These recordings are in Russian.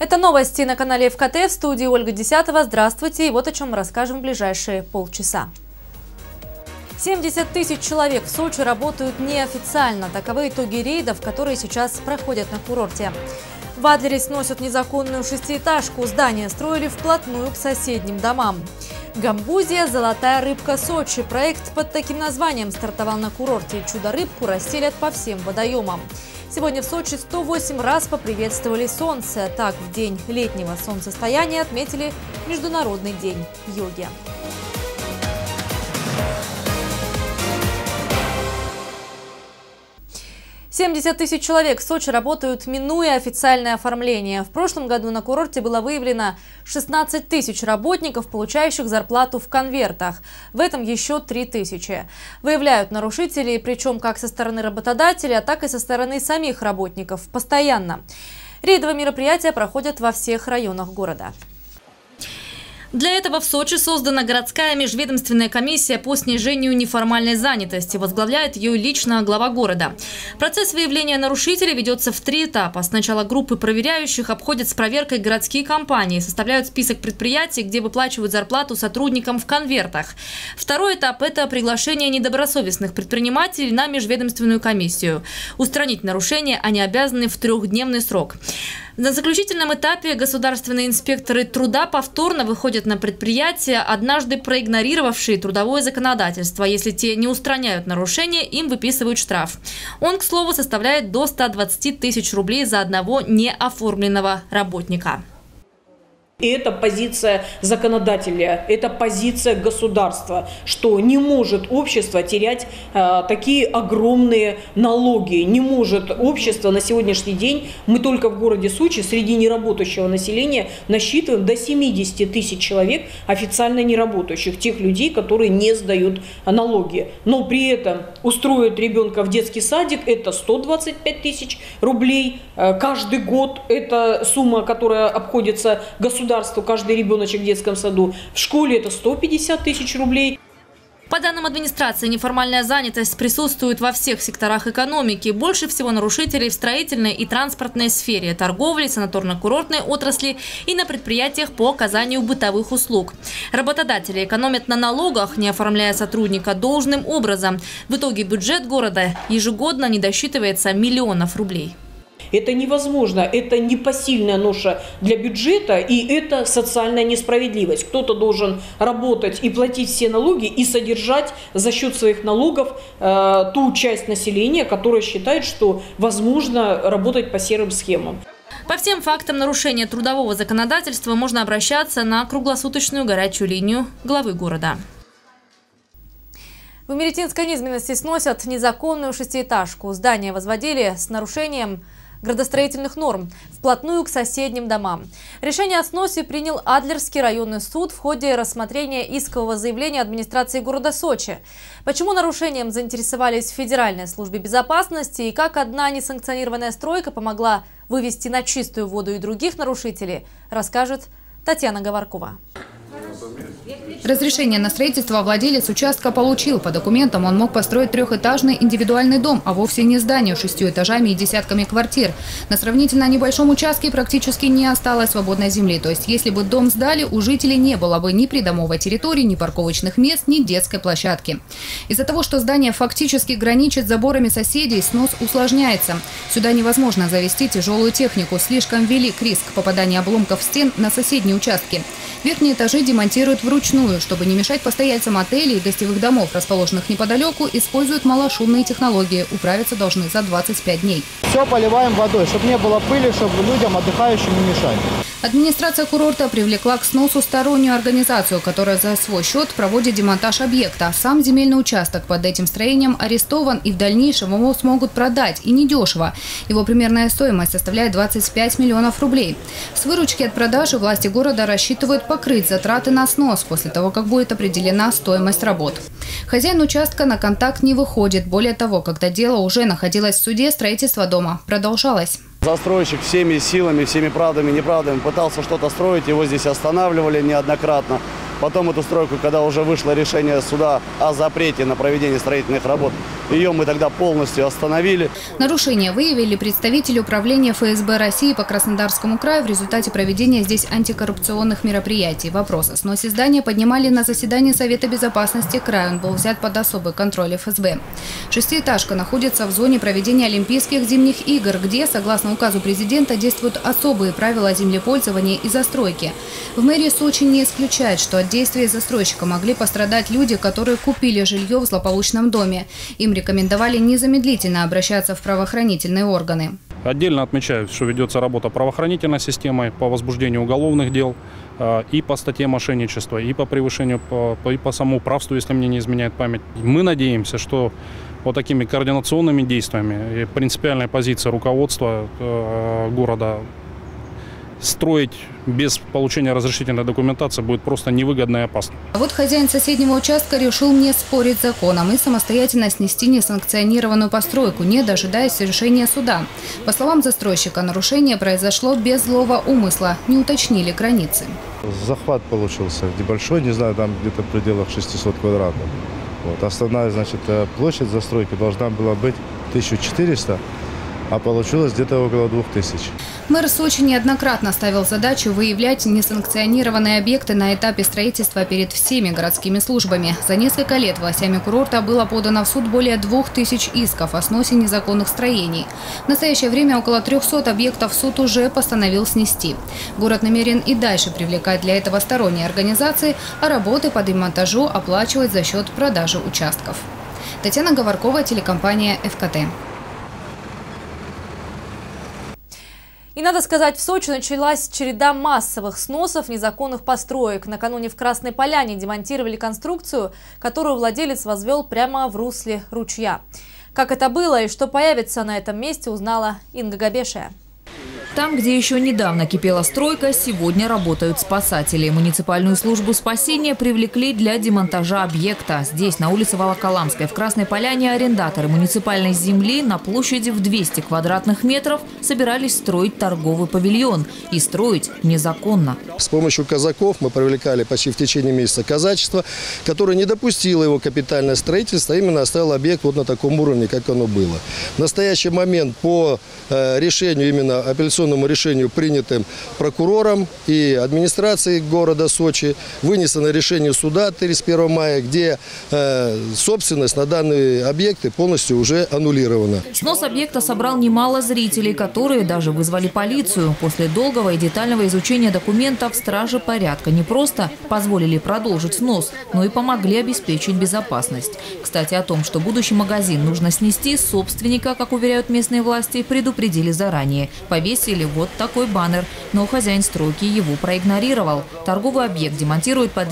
Это новости на канале ФКТ, в студии Ольга Десятова. Здравствуйте, и вот о чем мы расскажем в ближайшие полчаса. 70 тысяч человек в Сочи работают неофициально. Таковы итоги рейдов, которые сейчас проходят на курорте. В Адлере сносят незаконную шестиэтажку. Здание строили вплотную к соседним домам. Гамбузия «Золотая рыбка Сочи». Проект под таким названием стартовал на курорте. Чудо-рыбку расселят по всем водоемам. Сегодня в Сочи 108 раз поприветствовали солнце. Так, в день летнего солнцестояния отметили Международный день йоги. «70 тысяч человек в Сочи работают, минуя официальное оформление. В прошлом году на курорте было выявлено 16 тысяч работников, получающих зарплату в конвертах. В этом еще 3 тысячи. Выявляют нарушителей, причем как со стороны работодателя, так и со стороны самих работников. Постоянно. Рейдовые мероприятия проходят во всех районах города. Для этого в Сочи создана городская межведомственная комиссия по снижению неформальной занятости. Возглавляет ее лично глава города. Процесс выявления нарушителей ведется в 3 этапа. Сначала группы проверяющих обходят с проверкой городские компании, составляют список предприятий, где выплачивают зарплату сотрудникам в конвертах. Второй этап – это приглашение недобросовестных предпринимателей на межведомственную комиссию. Устранить нарушения они обязаны в 3-дневный срок. На заключительном этапе государственные инспекторы труда повторно выходят на предприятия, однажды проигнорировавшие трудовое законодательство. Если те не устраняют нарушения, им выписывают штраф. Он, к слову, составляет до 120 тысяч рублей за одного неоформленного работника. И это позиция законодателя, это позиция государства, что не может общество терять такие огромные налоги. Не может общество на сегодняшний день, мы только в городе Сочи среди неработающего населения насчитываем до 70 тысяч человек официально неработающих, тех людей, которые не сдают налоги. Но при этом устроить ребенка в детский садик – это 125 тысяч рублей каждый год. Это сумма, которая обходится государству, каждый ребеночек в детском саду. В школе это 150 тысяч рублей. По данным администрации, неформальная занятость присутствует во всех секторах экономики. Больше всего нарушителей в строительной и транспортной сфере, торговле, санаторно-курортной отрасли и на предприятиях по оказанию бытовых услуг. Работодатели экономят на налогах, не оформляя сотрудника должным образом. В итоге бюджет города ежегодно не досчитывается миллионов рублей. Это невозможно, это непосильная ноша для бюджета, и это социальная несправедливость. Кто-то должен работать и платить все налоги, и содержать за счет своих налогов ту часть населения, которая считает, что возможно работать по серым схемам. По всем фактам нарушения трудового законодательства можно обращаться на круглосуточную горячую линию главы города. В Имеретинской низменности сносят незаконную шестиэтажку. Здание возводили с нарушением градостроительных норм вплотную к соседним домам. Решение о сносе принял Адлерский районный суд в ходе рассмотрения искового заявления администрации города Сочи. Почему нарушением заинтересовались в Федеральной службе безопасности и как одна несанкционированная стройка помогла вывести на чистую воду и других нарушителей, расскажет Татьяна Говоркова. Разрешение на строительство владелец участка получил. По документам он мог построить 3-этажный индивидуальный дом, а вовсе не здание с 6 этажами и десятками квартир. На сравнительно небольшом участке практически не осталось свободной земли. То есть, если бы дом сдали, у жителей не было бы ни придомовой территории, ни парковочных мест, ни детской площадки. Из-за того, что здание фактически граничит с заборами соседей, снос усложняется. Сюда невозможно завести тяжелую технику. Слишком велик риск попадания обломков стен на соседние участки. Верхние этажи демонтируют вручную. Чтобы не мешать постояльцам отелей и гостевых домов, расположенных неподалеку, используют малошумные технологии. Управиться должны за 25 дней. Все поливаем водой, чтобы не было пыли, чтобы людям, отдыхающим, не мешать. Администрация курорта привлекла к сносу стороннюю организацию, которая за свой счет проводит демонтаж объекта. Сам земельный участок под этим строением арестован, и в дальнейшем его смогут продать, и недешево. Его примерная стоимость составляет 25 миллионов рублей. С выручки от продажи власти города рассчитывают покрыть затраты на снос после того, как будет определена стоимость работ. Хозяин участка на контакт не выходит. Более того, когда дело уже находилось в суде, строительство дома продолжалось. Застройщик всеми силами, всеми правдами, неправдами пытался что-то строить, его здесь останавливали неоднократно. Потом эту стройку, когда уже вышло решение суда о запрете на проведение строительных работ, ее мы тогда полностью остановили. Нарушения выявили представители управления ФСБ России по Краснодарскому краю в результате проведения здесь антикоррупционных мероприятий. Вопрос о сносе здания поднимали на заседании Совета безопасности края. Он был взят под особый контроль ФСБ. Шестиэтажка находится в зоне проведения Олимпийских зимних игр, где, согласно указу президента, действуют особые правила землепользования и застройки. В мэрии Сочи не исключают, что от действия застройщика могли пострадать люди, которые купили жилье в злополучном доме. Им рекомендовали незамедлительно обращаться в правоохранительные органы. Отдельно отмечаю, что ведется работа правоохранительной системой по возбуждению уголовных дел и по статье мошенничества, и по превышению, и по самоуправству, если мне не изменяет память. Мы надеемся, что вот такими координационными действиями и принципиальной позицией руководства города строить без получения разрешительной документации будет просто невыгодно и опасно. А вот хозяин соседнего участка решил не спорить с законом и самостоятельно снести несанкционированную постройку, не дожидаясь решения суда. По словам застройщика, нарушение произошло без злого умысла, не уточнили границы. Захват получился небольшой, не знаю, там где-то в пределах 600 квадратов. Вот. Основная, значит, площадь застройки должна была быть 1400, а получилось где-то около 2000. Мэр Сочи неоднократно ставил задачу выявлять несанкционированные объекты на этапе строительства перед всеми городскими службами. За несколько лет властями курорта было подано в суд более 2000 исков о сносе незаконных строений. В настоящее время около 300 объектов суд уже постановил снести. Город намерен и дальше привлекать для этого сторонние организации, а работы по демонтажу оплачивать за счет продажи участков. Татьяна Говоркова, телекомпания ФКТ. И надо сказать, в Сочи началась череда массовых сносов незаконных построек. Накануне в Красной Поляне демонтировали конструкцию, которую владелец возвел прямо в русле ручья. Как это было и что появится на этом месте, узнала Инга Габешия. Там, где еще недавно кипела стройка, сегодня работают спасатели. Муниципальную службу спасения привлекли для демонтажа объекта. Здесь, на улице Волоколамской, в Красной Поляне, арендаторы муниципальной земли на площади в 200 квадратных метров собирались строить торговый павильон. И строить незаконно. С помощью казаков мы привлекали почти в течение месяца казачество, которое не допустило его капитальное строительство, а именно оставило объект вот на таком уровне, как оно было. В настоящий момент по решению, именно апелляционному решению, принятым прокурором и администрацией города Сочи, вынесено решение суда 31 мая, где собственность на данные объекты полностью уже аннулирована. Снос объекта собрал немало зрителей, которые даже вызвали полицию. После долгого и детального изучения документов стражи порядка не просто позволили продолжить снос, но и помогли обеспечить безопасность. Кстати, о том, что будущий магазин нужно снести, собственника, как уверяют местные власти, предупредили заранее. Повесили вот такой баннер, но хозяин стройки его проигнорировал. Торговый объект демонтируют по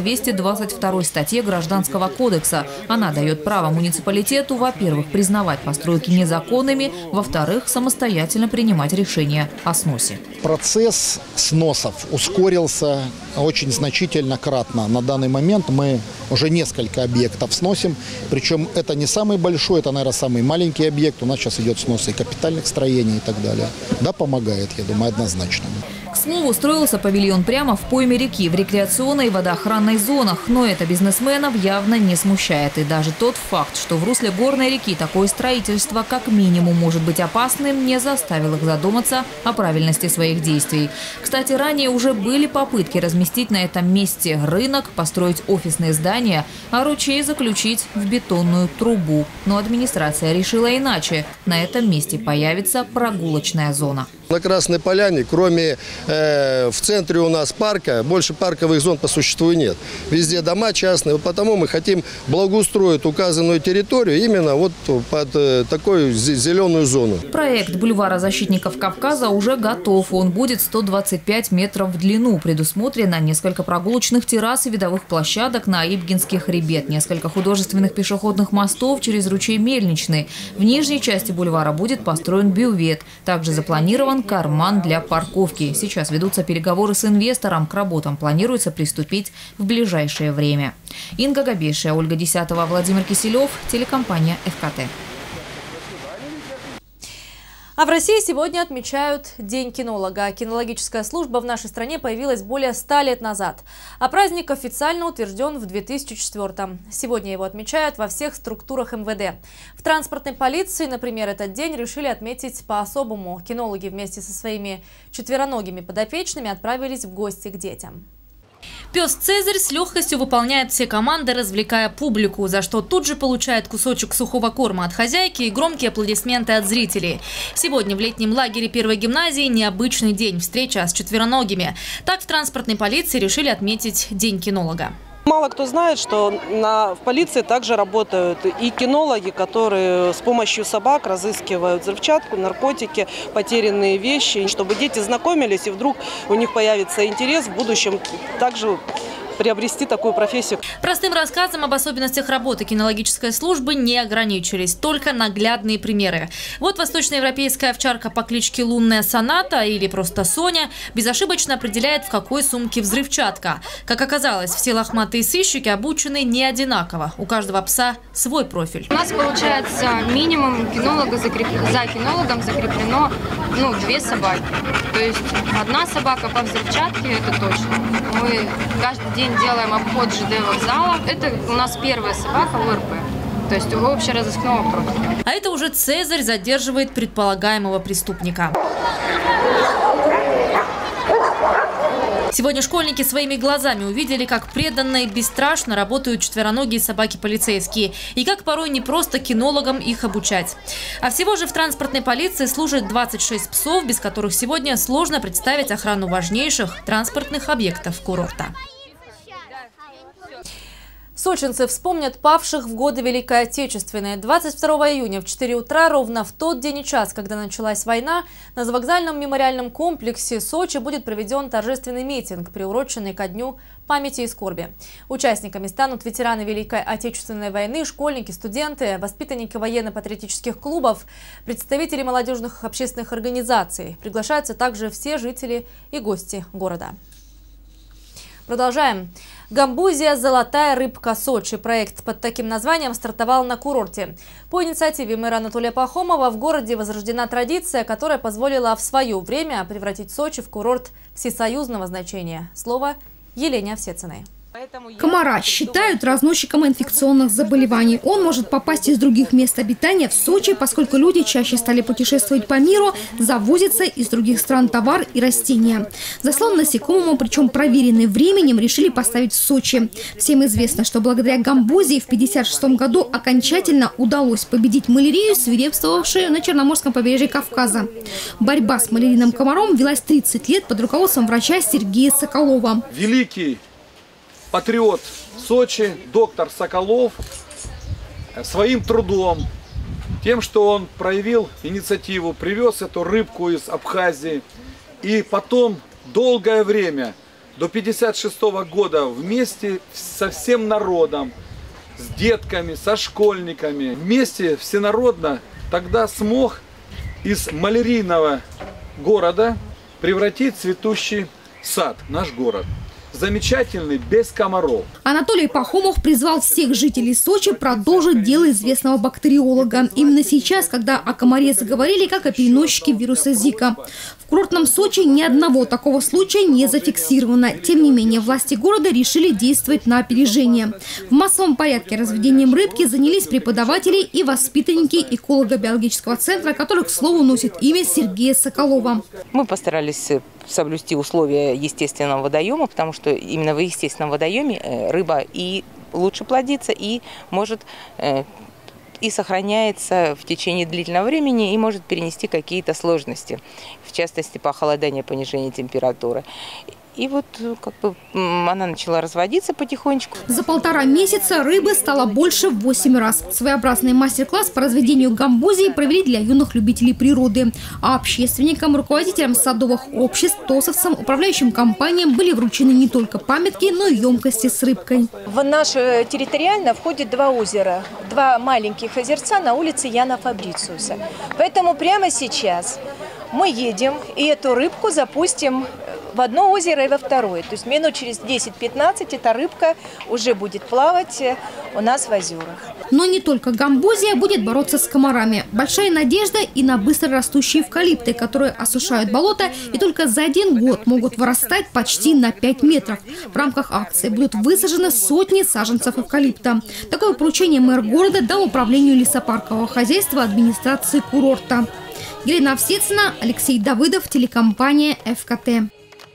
222 статье Гражданского кодекса. Она дает право муниципалитету, во-первых, признавать постройки незаконными, во-вторых, самостоятельно принимать решения о сносе. Процесс сносов ускорился очень значительно кратно. На данный момент мы уже несколько объектов сносим. Причем это не самый большой, это, наверное, самый маленький объект. У нас сейчас идет снос и капитальных строений и так далее. Да, помогает, я думаю, однозначно. К слову, строился павильон прямо в пойме реки, в рекреационной и водоохранной зонах. Но это бизнесменов явно не смущает. И даже тот факт, что в русле горной реки такое строительство как минимум может быть опасным, не заставил их задуматься о правильности своих действий. Кстати, ранее уже были попытки разместить на этом месте рынок, построить офисные здания, а ручей заключить в бетонную трубу. Но администрация решила иначе. На этом месте появится прогулочная зона. На Красной Поляне, кроме в центре у нас парка, больше парковых зон по существу нет. Везде дома частные, потому мы хотим благоустроить указанную территорию именно вот под такую зеленую зону. Проект бульвара защитников Кавказа уже готов. Он будет 125 метров в длину. Предусмотрено несколько прогулочных террас и видовых площадок на Ибгинский хребет, несколько художественных пешеходных мостов через ручей Мельничный. В нижней части бульвара будет построен бювет. Также запланирован карман для парковки. Сейчас ведутся переговоры с инвестором. К работам планируется приступить в ближайшее время. Инга Габешия, Ольга Десятова, Владимир Киселев, телекомпания ФКТ. А в России сегодня отмечают День кинолога. Кинологическая служба в нашей стране появилась более 100 лет назад. А праздник официально утвержден в 2004-м. Сегодня его отмечают во всех структурах МВД. В транспортной полиции, например, этот день решили отметить по-особому. Кинологи вместе со своими четвероногими подопечными отправились в гости к детям. Пес Цезарь с легкостью выполняет все команды, развлекая публику, за что тут же получает кусочек сухого корма от хозяйки и громкие аплодисменты от зрителей. Сегодня в летнем лагере первой гимназии необычный день – встреча с четвероногими. Так в транспортной полиции решили отметить День кинолога. Мало кто знает, что в полиции также работают и кинологи, которые с помощью собак разыскивают взрывчатку, наркотики, потерянные вещи, чтобы дети знакомились, и вдруг у них появится интерес в будущем также приобрести такую профессию. Простым рассказом об особенностях работы кинологической службы не ограничились, только наглядные примеры. Вот восточноевропейская овчарка по кличке Лунная Соната, или просто Соня, безошибочно определяет, в какой сумке взрывчатка. Как оказалось, все лохматые сыщики обучены не одинаково. У каждого пса свой профиль. У нас получается минимум за кинологом закреплено 2 собаки. То есть одна собака по взрывчатке, это точно. Мы каждый день делаем обход ЖД вокзала. Это у нас первая собака ОРП, то есть общеразыскного профиля. А это уже Цезарь задерживает предполагаемого преступника. Сегодня школьники своими глазами увидели, как преданно и бесстрашно работают четвероногие собаки-полицейские. И как порой не просто кинологам их обучать. А всего же в транспортной полиции служат 26 псов, без которых сегодня сложно представить охрану важнейших транспортных объектов курорта. Сочинцы вспомнят павших в годы Великой Отечественной. 22 июня в 4 утра, ровно в тот день и час, когда началась война, на вокзальном мемориальном комплексе Сочи будет проведен торжественный митинг, приуроченный ко Дню памяти и скорби. Участниками станут ветераны Великой Отечественной войны, школьники, студенты, воспитанники военно-патриотических клубов, представители молодежных общественных организаций. Приглашаются также все жители и гости города. Продолжаем. Гамбузия «Золотая рыбка Сочи». Проект под таким названием стартовал на курорте. По инициативе мэра Анатолия Пахомова в городе возрождена традиция, которая позволила в свое время превратить Сочи в курорт всесоюзного значения. Слово Елене Овсециной. Комара считают разносчиком инфекционных заболеваний. Он может попасть из других мест обитания в Сочи, поскольку люди чаще стали путешествовать по миру, завозятся из других стран товар и растения. Заслон насекомому, причем проверенный временем, решили поставить в Сочи. Всем известно, что благодаря гамбузии в 1956 году окончательно удалось победить малярию, свирепствовавшую на Черноморском побережье Кавказа. Борьба с малярийным комаром велась 30 лет под руководством врача Сергея Соколова. Великий патриот Сочи, доктор Соколов, своим трудом, тем, что он проявил инициативу, привез эту рыбку из Абхазии. И потом долгое время, до 1956 года, вместе со всем народом, с детками, со школьниками, вместе всенародно тогда смог из малярийного города превратить в цветущий сад, наш город. Замечательный, без комаров. Анатолий Пахомов призвал всех жителей Сочи продолжить дело известного бактериолога. Именно сейчас, когда о комаре заговорили, как о переносчике вируса Зика. В курортном Сочи ни одного такого случая не зафиксировано. Тем не менее, власти города решили действовать на опережение. В массовом порядке разведением рыбки занялись преподаватели и воспитанники эколого-биологического центра, который, к слову, носит имя Сергея Соколова. Мы постарались соблюсти условия естественного водоема, потому что именно в естественном водоеме рыба и лучше плодится, и может и сохраняется в течение длительного времени, и может перенести какие-то сложности, в частности, похолодание, понижение температуры. И вот как бы она начала разводиться потихонечку. За 1,5 месяца рыбы стало больше в 8 раз. Своеобразный мастер-класс по разведению гамбузии провели для юных любителей природы. А общественникам, руководителям садовых обществ, тосовцам, управляющим компаниям были вручены не только памятки, но и емкости с рыбкой. В наш территориально входит 2 озера, 2 маленьких озерца на улице Яна Фабрициуса. Поэтому прямо сейчас мы едем и эту рыбку запустим в одно озеро и во второе. То есть минут через 10-15 эта рыбка уже будет плавать у нас в озерах. Но не только Гамбозия будет бороться с комарами. Большая надежда и на быстро растущие эвкалипты, которые осушают болото и только за 1 год могут вырастать почти на 5 метров. В рамках акции будут высажены сотни саженцев эвкалипта. Такое поручение мэр города дал управлению лесопаркового хозяйства администрации курорта. Елена Овсецина, Алексей Давыдов, телекомпания ФКТ.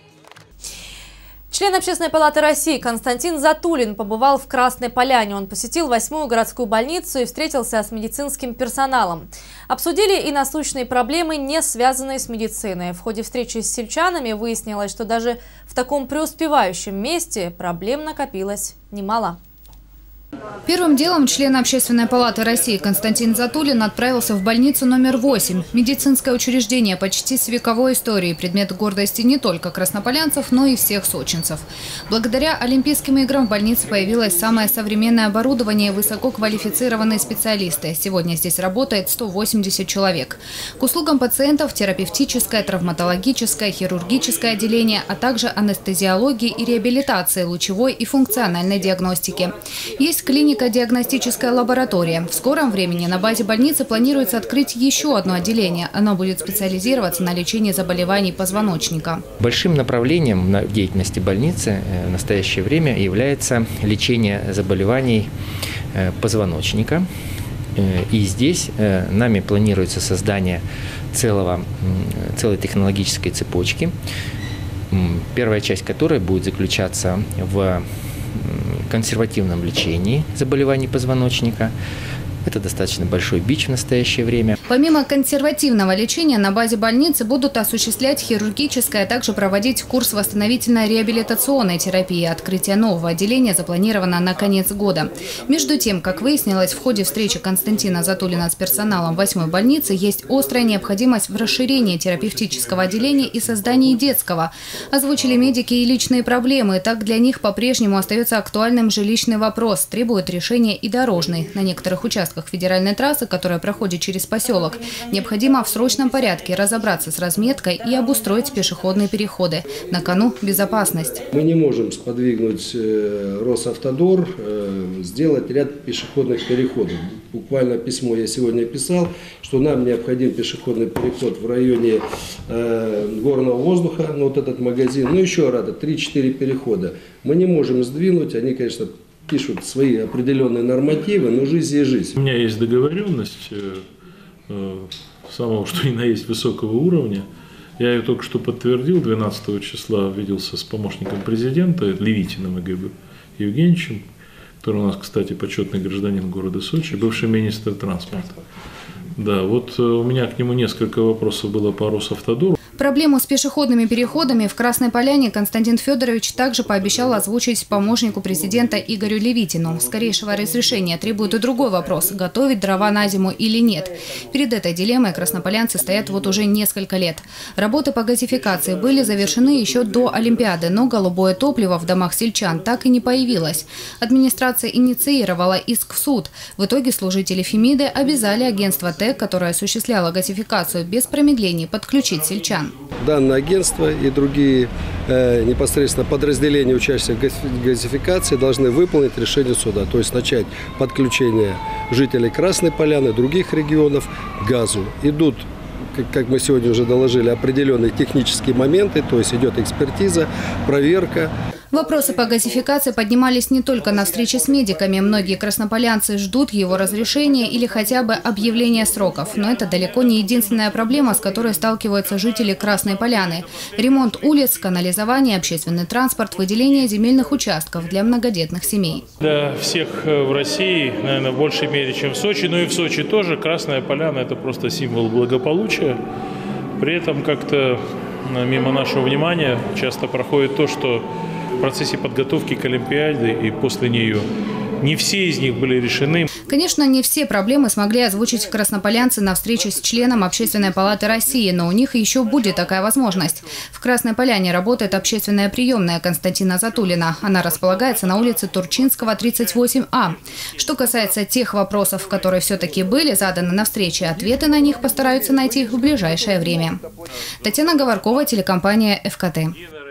Член Общественной палаты России Константин Затулин побывал в Красной Поляне. Он посетил 8-ю городскую больницу и встретился с медицинским персоналом. Обсудили и насущные проблемы, не связанные с медициной. В ходе встречи с сельчанами выяснилось, что даже в таком преуспевающем месте проблем накопилось немало. Первым делом член Общественной палаты России Константин Затулин отправился в больницу номер 8. Медицинское учреждение почти с вековой историей, предмет гордости не только краснополянцев, но и всех сочинцев. Благодаря Олимпийским играм в больнице появилось самое современное оборудование и высококвалифицированные специалисты. Сегодня здесь работает 180 человек. К услугам пациентов терапевтическое, травматологическое, хирургическое отделение, а также анестезиологии и реабилитации, лучевой и функциональной диагностики. Есть клинико-диагностическая лаборатория. В скором времени на базе больницы планируется открыть еще одно отделение. Оно будет специализироваться на лечении заболеваний позвоночника. Большим направлением в деятельности больницы в настоящее время является лечение заболеваний позвоночника. И здесь нами планируется создание целой технологической цепочки, первая часть которой будет заключаться в консервативном лечении заболеваний позвоночника. Это достаточно большой бич в настоящее время. Помимо консервативного лечения на базе больницы будут осуществлять хирургическое, а также проводить курс восстановительной реабилитационной терапии. Открытие нового отделения запланировано на конец года. Между тем, как выяснилось в ходе встречи Константина Затулина с персоналом 8-й больницы, есть острая необходимость в расширении терапевтического отделения и создании детского. Озвучили медики и личные проблемы. Так для них по-прежнему остается актуальным жилищный вопрос. Требует решения и дорожный. На некоторых участках федеральной трассы, которая проходит через поселок, необходимо в срочном порядке разобраться с разметкой и обустроить пешеходные переходы. На кону безопасность. Мы не можем сподвигнуть Росавтодор сделать ряд пешеходных переходов. Буквально письмо я сегодня писал, что нам необходим пешеходный переход в районе горного воздуха, вот этот магазин, еще рада 3-4 перехода. Мы не можем сдвинуть, они, конечно, пишут свои определенные нормативы, но жизнь есть жизнь. У меня есть договоренность самого, что ни на есть, высокого уровня. Я ее только что подтвердил, 12 числа виделся с помощником президента Левитиным Игорем Евгеньевичем, который у нас, кстати, почетный гражданин города Сочи, бывший министр транспорта. Да, вот у меня к нему несколько вопросов было по Росавтодору. Проблему с пешеходными переходами в Красной Поляне Константин Федорович также пообещал озвучить помощнику президента Игорю Левитину. Скорейшего разрешения требует и другой вопрос – готовить дрова на зиму или нет. Перед этой дилеммой краснополянцы стоят вот уже несколько лет. Работы по газификации были завершены еще до Олимпиады, но голубое топливо в домах сельчан так и не появилось. Администрация инициировала иск в суд. В итоге служители Фемиды обязали агентство ТЭК, которое осуществляло газификацию, без промедлений подключить сельчан. Данное агентство и другие непосредственно подразделения, участия в газификации, должны выполнить решение суда, то есть начать подключение жителей Красной Поляны, других регионов к газу. Идут, как мы сегодня уже доложили, определенные технические моменты, то есть идет экспертиза, проверка. Вопросы по газификации поднимались не только на встрече с медиками. Многие краснополянцы ждут его разрешения или хотя бы объявления сроков. Но это далеко не единственная проблема, с которой сталкиваются жители Красной Поляны. Ремонт улиц, канализование, общественный транспорт, выделение земельных участков для многодетных семей. Для всех в России, наверное, в большей мере, чем в Сочи, но и в Сочи тоже, Красная Поляна – это просто символ благополучия. При этом как-то мимо нашего внимания часто проходит то, что в процессе подготовки к Олимпиаде и после нее не все из них были решены. Конечно, не все проблемы смогли озвучить краснополянцы на встрече с членом Общественной палаты России, но у них еще будет такая возможность. В Красной Поляне работает общественная приемная Константина Затулина. Она располагается на улице Турчинского, 38А. Что касается тех вопросов, которые все-таки были заданы на встрече, ответы на них постараются найти в ближайшее время. Татьяна Говоркова, телекомпания ФКТ.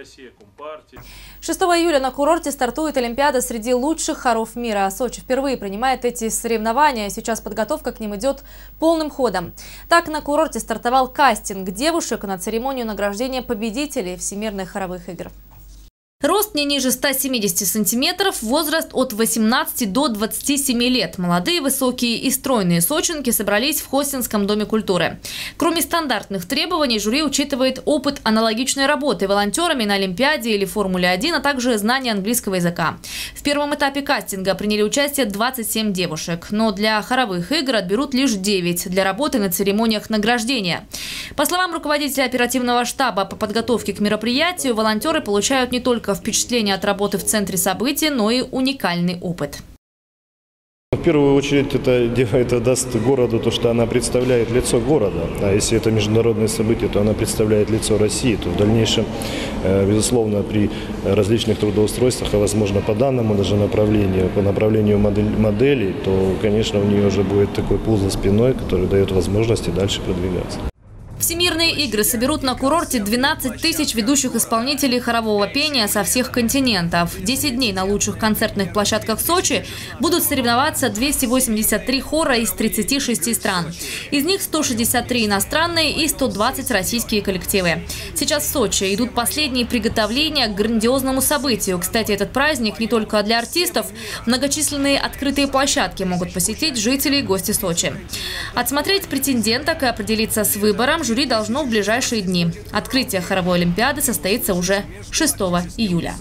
Россия, Компартия. 6 июля на курорте стартует Олимпиада среди лучших хоров мира. Сочи впервые принимает эти соревнования. Сейчас подготовка к ним идет полным ходом. Так, на курорте стартовал кастинг девушек на церемонию награждения победителей Всемирных хоровых игр. Рост не ниже 170 сантиметров, возраст от 18 до 27 лет. Молодые, высокие и стройные сочинки собрались в Хостинском доме культуры. Кроме стандартных требований, жюри учитывает опыт аналогичной работы волонтерами на Олимпиаде или Формуле-1, а также знание английского языка. В первом этапе кастинга приняли участие 27 девушек, но для хоровых игр отберут лишь 9 для работы на церемониях награждения. По словам руководителя оперативного штаба по подготовке к мероприятию, волонтеры получают не только впечатление от работы в центре событий, но и уникальный опыт. В первую очередь это даст городу то, что она представляет лицо города. А если это международное событие, то она представляет лицо России. То в дальнейшем, безусловно, при различных трудоустройствах, а возможно по данному даже направлению, по направлению моделей, то, конечно, у нее уже будет такой пул за спиной, который дает возможности дальше продвигаться. Всемирные игры соберут на курорте 12 тысяч ведущих исполнителей хорового пения со всех континентов. 10 дней на лучших концертных площадках Сочи будут соревноваться 283 хора из 36 стран. Из них 163 иностранные и 120 российские коллективы. Сейчас в Сочи идут последние приготовления к грандиозному событию. Кстати, этот праздник не только для артистов. Многочисленные открытые площадки могут посетить жители и гости Сочи. Отсмотреть претенденток и определиться с выбором жюри должно в ближайшие дни. Открытие хоровой олимпиады состоится уже 6 июля.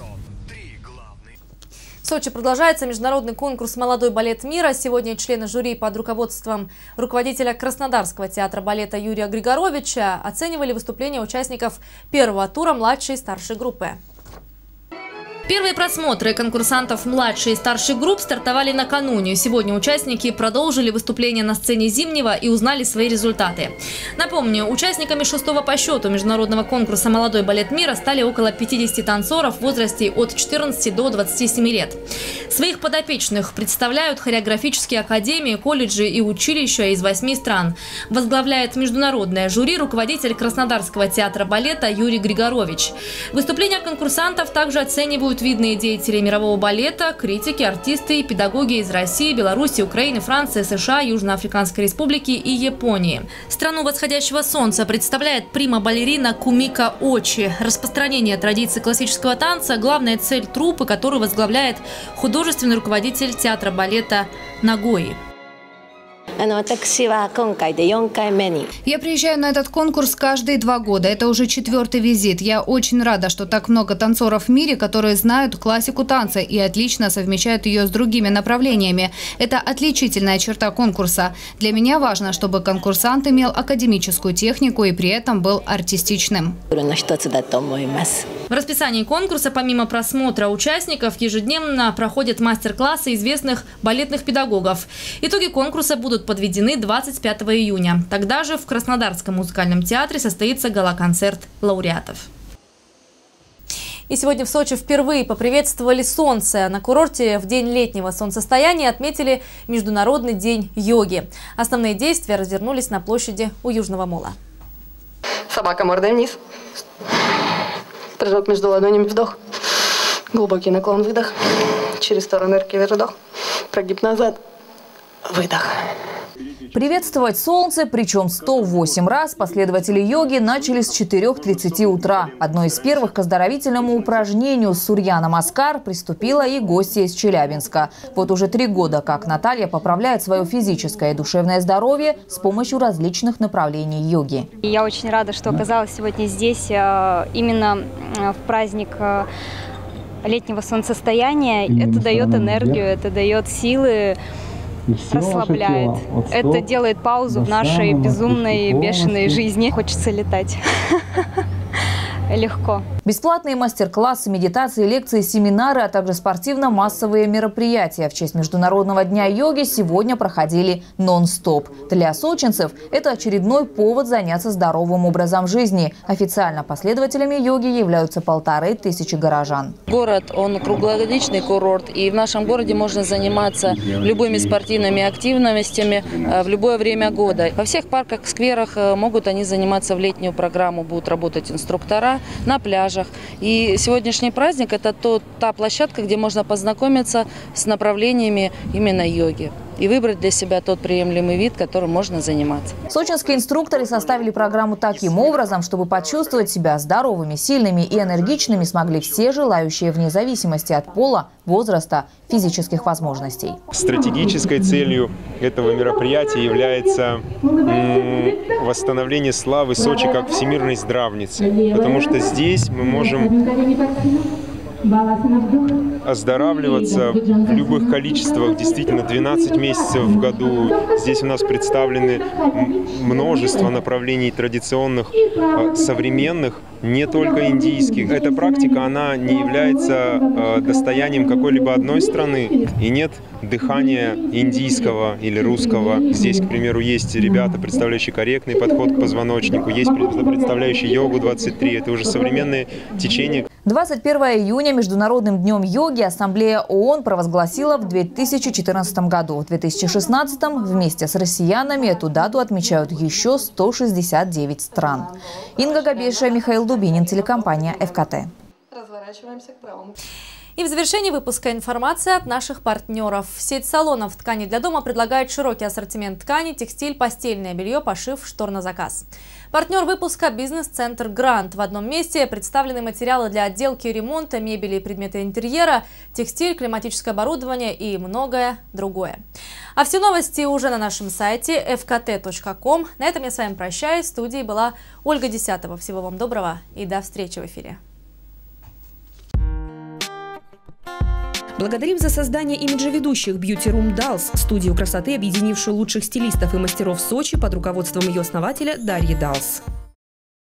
В Сочи продолжается международный конкурс «Молодой балет мира». Сегодня члены жюри под руководством руководителя Краснодарского театра балета Юрия Григоровича оценивали выступления участников первого тура младшей и старшей группы. Первые просмотры конкурсантов младшей и старшей групп стартовали накануне. Сегодня участники продолжили выступление на сцене Зимнего и узнали свои результаты. Напомню, участниками 6-го по счету международного конкурса «Молодой балет мира» стали около 50 танцоров в возрасте от 14 до 27 лет. Своих подопечных представляют хореографические академии, колледжи и училища из 8 стран. Возглавляет международное жюри руководитель Краснодарского театра балета Юрий Григорович. Выступления конкурсантов также оценивают видные деятели мирового балета, критики, артисты и педагоги из России, Беларуси, Украины, Франции, США, Южноафриканской Республики и Японии. Страну восходящего солнца представляет прима-балерина Кумика Очи. Распространение традиций классического танца – главная цель труппы, которую возглавляет художественный руководитель театра балета Нагои. Я приезжаю на этот конкурс каждые 2 года. Это уже 4-й визит. Я очень рада, что так много танцоров в мире, которые знают классику танца и отлично совмещают ее с другими направлениями. Это отличительная черта конкурса. Для меня важно, чтобы конкурсант имел академическую технику и при этом был артистичным. В расписании конкурса, помимо просмотра участников, ежедневно проходят мастер-классы известных балетных педагогов. Итоги конкурса будут подведены 25 июня. Тогда же в Краснодарском музыкальном театре состоится гала-концерт лауреатов. И сегодня в Сочи впервые поприветствовали солнце. На курорте в день летнего солнцестояния отметили Международный день йоги. Основные действия развернулись на площади у Южного мола. Собака мордой вниз. Прыжок между ладонями, вдох. Глубокий наклон, выдох. Через сторону руки вдох. Прогиб назад. Выдох. Приветствовать солнце, причем 108 раз, последователи йоги начали с 4:30 утра. Одно из первых к оздоровительному упражнению Сурья-намаскар приступила и гостья из Челябинска. Вот уже 3 года, как Наталья поправляет свое физическое и душевное здоровье с помощью различных направлений йоги. Я очень рада, что оказалась сегодня здесь, именно в праздник летнего солнцестояния. Это дает энергию, это дает силы. Расслабляет. Это делает паузу в нашей безумной, бешеной жизни. Хочется летать. Легко. Бесплатные мастер-классы, медитации, лекции, семинары, а также спортивно-массовые мероприятия в честь Международного дня йоги сегодня проходили нон-стоп. Для сочинцев это очередной повод заняться здоровым образом жизни. Официально последователями йоги являются 1500 горожан. Город, он круглогодичный курорт, и в нашем городе можно заниматься любыми спортивными активностями в любое время года. Во всех парках, скверах могут они заниматься в летнюю программу, будут работать инструктора. На пляже пляжах. И сегодняшний праздник – это та площадка, где можно познакомиться с направлениями именно йоги и выбрать для себя тот приемлемый вид, которым можно заниматься. Сочинские инструкторы составили программу таким образом, чтобы почувствовать себя здоровыми, сильными и энергичными смогли все желающие, вне зависимости от пола, возраста, физических возможностей. Стратегической целью этого мероприятия является восстановление славы Сочи как всемирной здравницы, потому что здесь мы можем оздоравливаться в любых количествах, действительно 12 месяцев в году. Здесь у нас представлены множество направлений традиционных, современных, не только индийских. Эта практика, она не является достоянием какой-либо одной страны, и нет дыхания индийского или русского. Здесь, к примеру, есть ребята, представляющие корректный подход к позвоночнику, есть представляющие йогу 23, это уже современные течения. 21 июня Международным днем йоги Ассамблея ООН провозгласила в 2014 году. В 2016 вместе с россиянами эту дату отмечают еще 169 стран. Инга Габейшая, Михаил Дубинин, телекомпания ФКТ. Разворачиваемся к правому. И в завершении выпуска информация от наших партнеров. Сеть салонов «Ткани для дома» предлагает широкий ассортимент тканей, текстиль, постельное белье, пошив, штор на заказ. Партнер выпуска – бизнес-центр «Грант». В одном месте представлены материалы для отделки и ремонта, мебели и предметы интерьера, текстиль, климатическое оборудование и многое другое. А все новости уже на нашем сайте fkt.com. На этом я с вами прощаюсь. В студии была Ольга Десятова. Всего вам доброго и до встречи в эфире. Благодарим за создание имиджа ведущих Beauty Room Dolls, студию красоты, объединившую лучших стилистов и мастеров Сочи под руководством ее основателя Дарьи Далс.